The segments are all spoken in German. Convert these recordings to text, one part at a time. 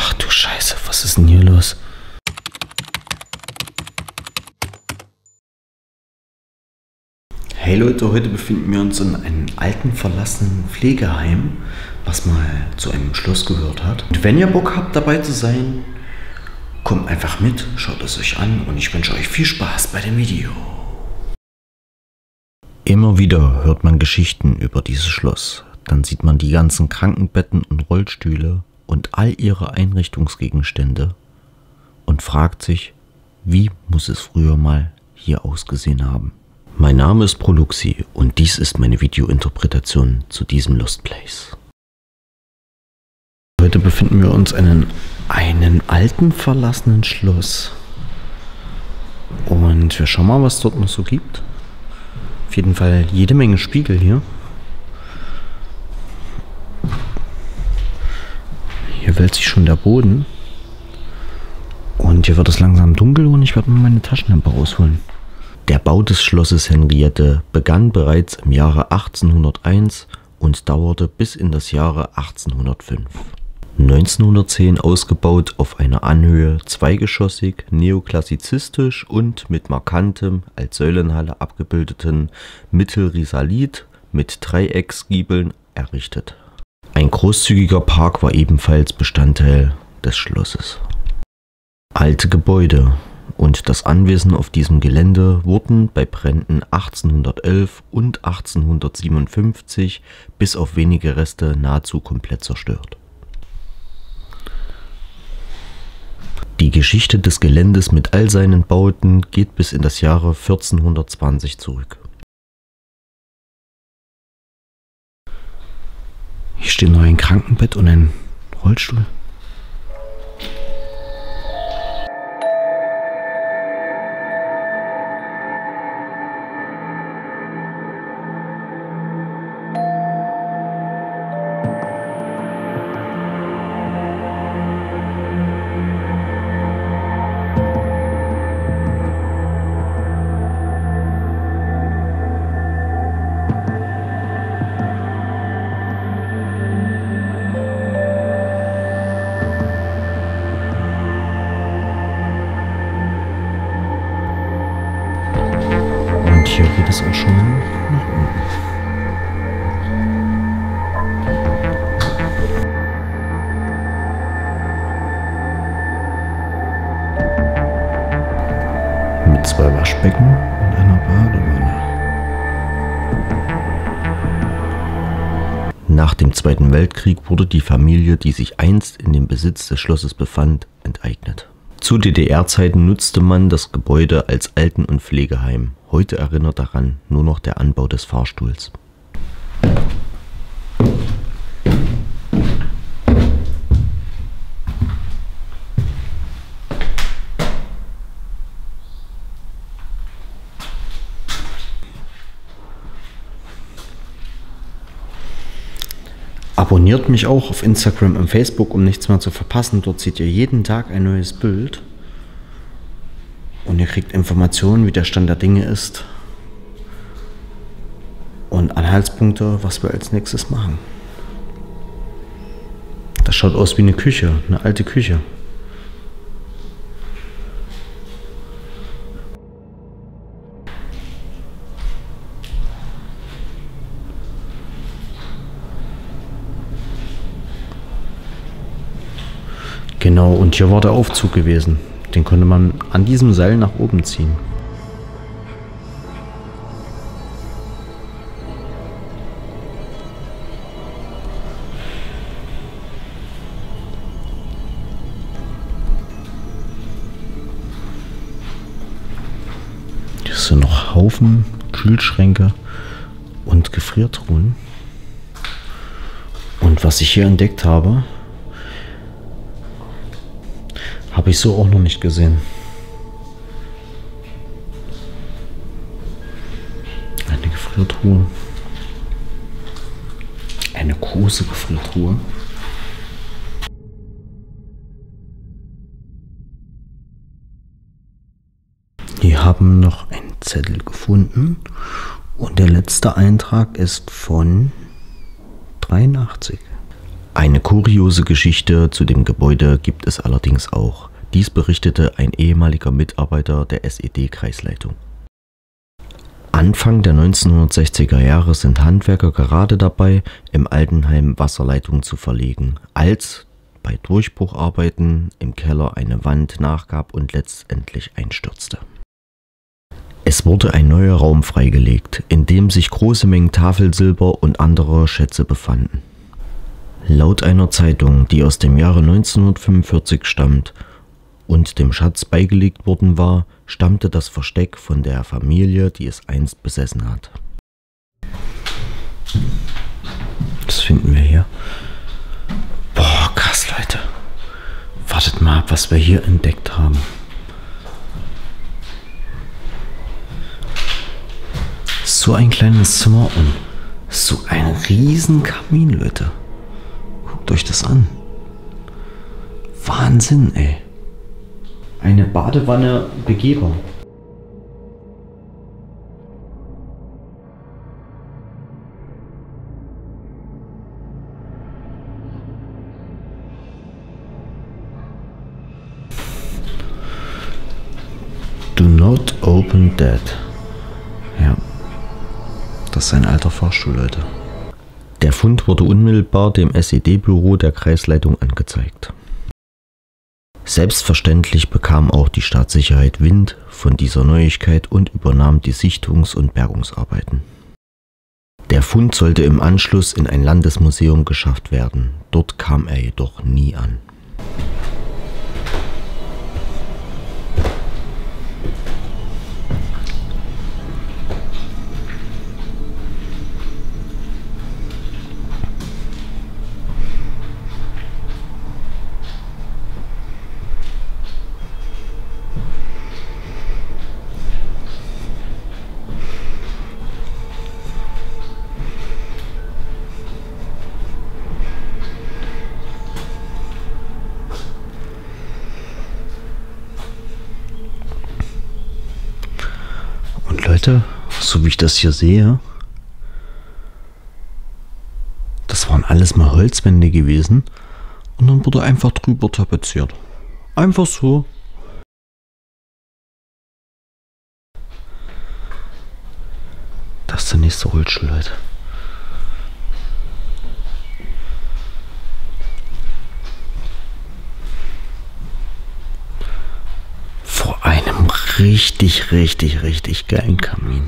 Ach du Scheiße, was ist denn hier los? Hey Leute, heute befinden wir uns in einem alten, verlassenen Pflegeheim, was mal zu einem Schloss gehört hat. Und wenn ihr Bock habt, dabei zu sein, kommt einfach mit, schaut es euch an und ich wünsche euch viel Spaß bei dem Video. Immer wieder hört man Geschichten über dieses Schloss. Dann sieht man die ganzen Krankenbetten und Rollstühle und all ihre Einrichtungsgegenstände und fragt sich, wie muss es früher mal hier ausgesehen haben. Mein Name ist Proluxi und dies ist meine Videointerpretation zu diesem Lost Place. Heute befinden wir uns in einem alten verlassenen Schloss und wir schauen mal, was dort noch so gibt. Auf jeden Fall jede Menge Spiegel hier. Hier wälzt sich schon der Boden und hier wird es langsam dunkel und ich werde mal meine Taschenlampe rausholen. Der Bau des Schlosses Henriette begann bereits im Jahre 1801 und dauerte bis in das Jahre 1805. 1910 ausgebaut auf einer Anhöhe, zweigeschossig, neoklassizistisch und mit markantem, als Säulenhalle abgebildeten Mittelrisalit mit Dreiecksgiebeln errichtet. Ein großzügiger Park war ebenfalls Bestandteil des Schlosses. Alte Gebäude und das Anwesen auf diesem Gelände wurden bei Bränden 1811 und 1857 bis auf wenige Reste nahezu komplett zerstört. Die Geschichte des Geländes mit all seinen Bauten geht bis in das Jahre 1420 zurück. Hier steht noch ein Krankenbett und ein Rollstuhl. Hier geht es auch schon nach unten. Mit 2 Waschbecken und einer Badewanne. Nach dem Zweiten Weltkrieg wurde die Familie, die sich einst in dem Besitz des Schlosses befand, enteignet. Zu DDR-Zeiten nutzte man das Gebäude als Alten- und Pflegeheim. Heute erinnert daran nur noch der Anbau des Fahrstuhls. Abonniert mich auch auf Instagram und Facebook, um nichts mehr zu verpassen. Dort seht ihr jeden Tag ein neues Bild. Und ihr kriegt Informationen, wie der Stand der Dinge ist. Und Anhaltspunkte, was wir als nächstes machen. Das schaut aus wie eine Küche, eine alte Küche. Genau, und hier war der Aufzug gewesen. Den konnte man an diesem Seil nach oben ziehen. Hier sind noch Haufen Kühlschränke und Gefriertruhen. Und was ich hier entdeckt habe, habe ich so auch noch nicht gesehen. Eine Gefriertruhe. Eine große Gefriertruhe. Wir haben noch einen Zettel gefunden und der letzte Eintrag ist von 83. Eine kuriose Geschichte zu dem Gebäude gibt es allerdings auch. Dies berichtete ein ehemaliger Mitarbeiter der SED-Kreisleitung. Anfang der 1960er Jahre sind Handwerker gerade dabei, im Altenheim Wasserleitungen zu verlegen, als bei Durchbrucharbeiten im Keller eine Wand nachgab und letztendlich einstürzte. Es wurde ein neuer Raum freigelegt, in dem sich große Mengen Tafelsilber und andere Schätze befanden. Laut einer Zeitung, die aus dem Jahre 1945 stammt und dem Schatz beigelegt worden war, stammte das Versteck von der Familie, die es einst besessen hat. Das finden wir hier. Boah, krass, Leute. Wartet mal ab, was wir hier entdeckt haben. So ein kleines Zimmer und so ein riesen Kamin, Leute. Guckt euch das an. Wahnsinn, ey. Eine Badewanne begehbar. Do not open that. Ja, das ist ein alter Fahrstuhl, Leute. Der Fund wurde unmittelbar dem SED-Büro der Kreisleitung angezeigt. Selbstverständlich bekam auch die Staatssicherheit Wind von dieser Neuigkeit und übernahm die Sichtungs- und Bergungsarbeiten. Der Fund sollte im Anschluss in ein Landesmuseum geschafft werden, dort kam er jedoch nie an. Leute, so wie ich das hier sehe, das waren alles mal Holzwände gewesen und dann wurde einfach drüber tapeziert. Einfach so. Das ist der nächste Rollstuhl, Leute. Vor einem richtig geilen Kamin.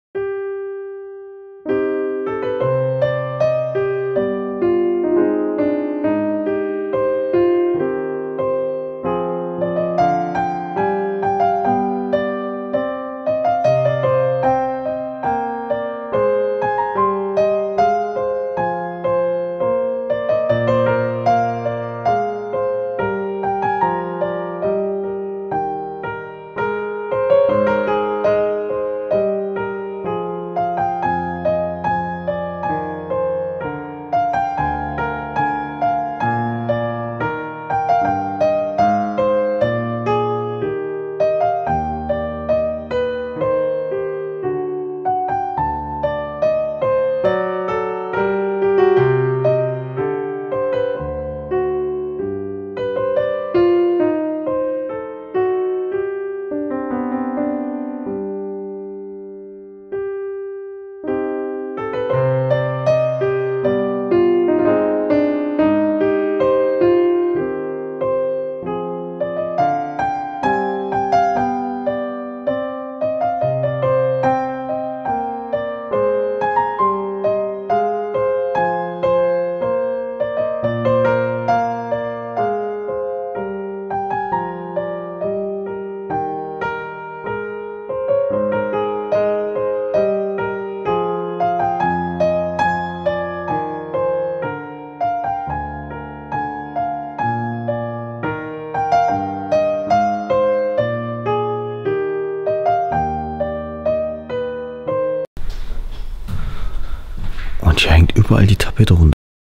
Und hier hängt überall die Tapete runter.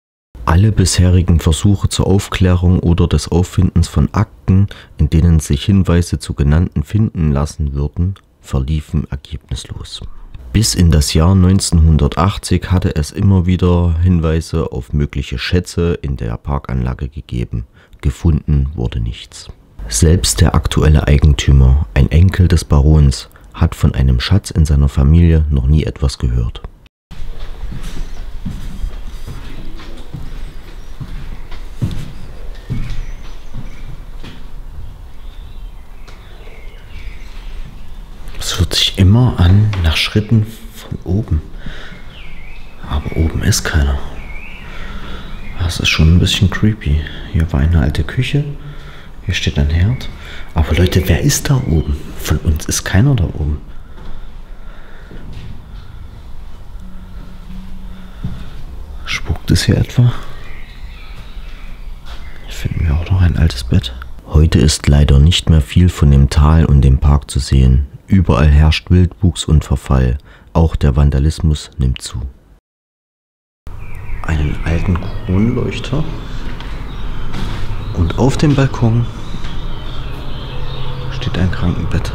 Alle bisherigen Versuche zur Aufklärung oder des Auffindens von Akten, in denen sich Hinweise zu genannten finden lassen würden, verliefen ergebnislos. Bis in das Jahr 1980 hatte es immer wieder Hinweise auf mögliche Schätze in der Parkanlage gegeben. Gefunden wurde nichts. Selbst der aktuelle Eigentümer, ein Enkel des Barons, hat von einem Schatz in seiner Familie noch nie etwas gehört. Es hört sich immer an nach Schritten von oben. Aber oben ist keiner. Das ist schon ein bisschen creepy. Hier war eine alte Küche. Hier steht ein Herd. Aber Leute, wer ist da oben? Von uns ist keiner da oben. Spukt es hier etwa? Hier finden wir auch noch ein altes Bett. Heute ist leider nicht mehr viel von dem Tal und dem Park zu sehen. Überall herrscht Wildwuchs und Verfall. Auch der Vandalismus nimmt zu. Einen alten Kronleuchter. Und auf dem Balkon steht ein Krankenbett.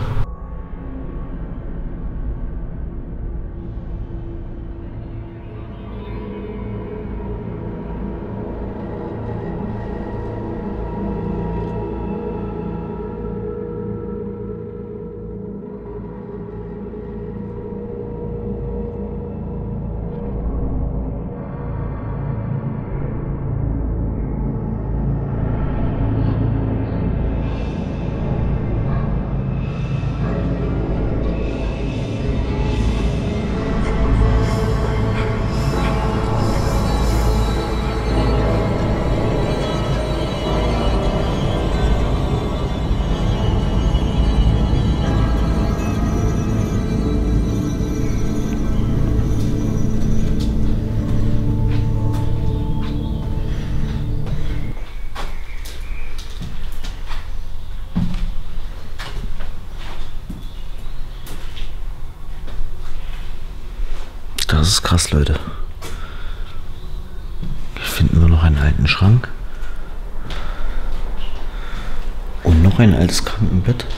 Das ist krass, Leute. Hier finden wir noch einen alten Schrank. Und noch ein altes Krankenbett.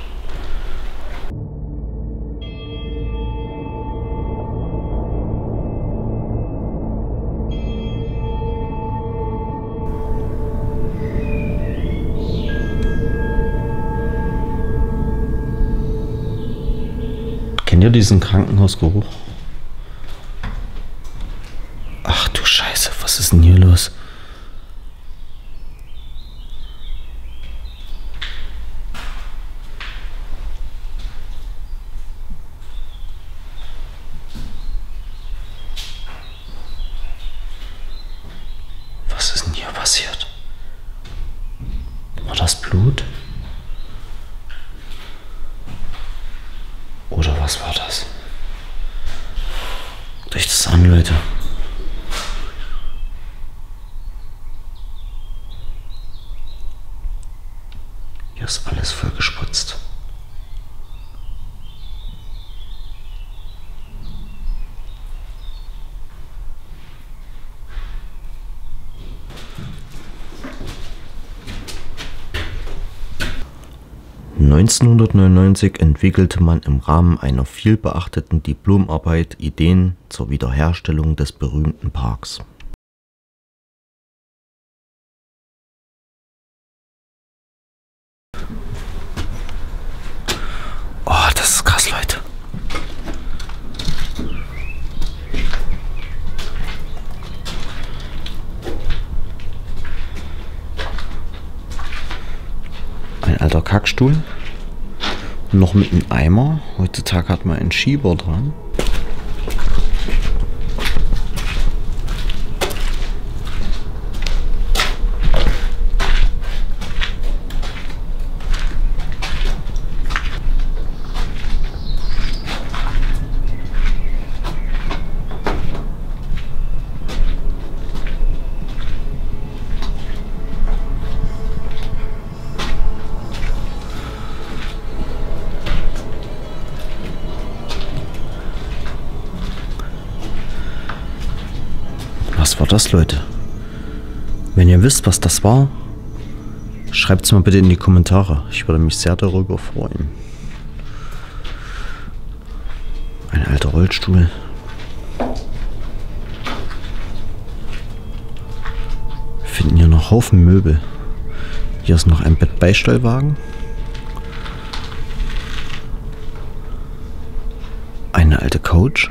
Kennt ihr diesen Krankenhausgeruch? Ach du Scheiße, was ist denn hier los? Was ist denn hier passiert? War das Blut? Oder was war das? Guckt euch das an, Leute. Hier ist alles voll gespritzt. (1999) entwickelte man im Rahmen einer vielbeachteten Diplomarbeit Ideen zur Wiederherstellung des berühmten Parks. Oh, das ist krass, Leute. Ein alter Kackstuhl. Noch mit einem Eimer. Heutzutage hat man einen Schieber dran. Was war das, Leute? Wenn ihr wisst, was das war, schreibt es mal bitte in die Kommentare. Ich würde mich sehr darüber freuen. Ein alter Rollstuhl. Wir finden hier noch Haufen Möbel. Hier ist noch ein Bettbeistellwagen. Eine alte Couch.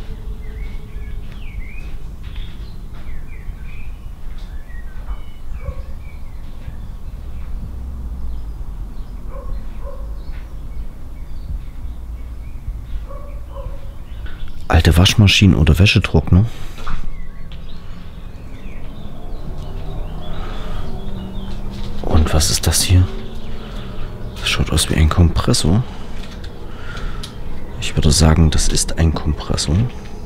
Alte Waschmaschinen oder Wäschetrockner. Und was ist das hier? Das schaut aus wie ein Kompressor. Ich würde sagen, das ist ein Kompressor.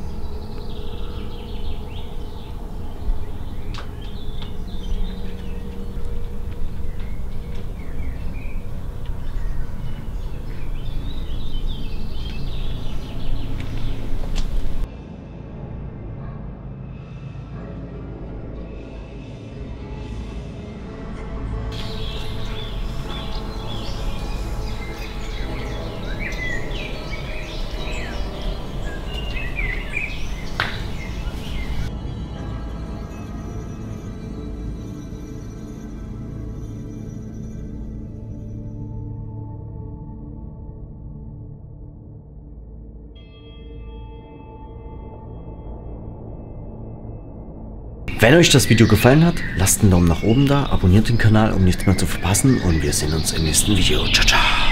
Wenn euch das Video gefallen hat, lasst einen Daumen nach oben da, abonniert den Kanal, um nichts mehr zu verpassen und wir sehen uns im nächsten Video. Ciao, ciao.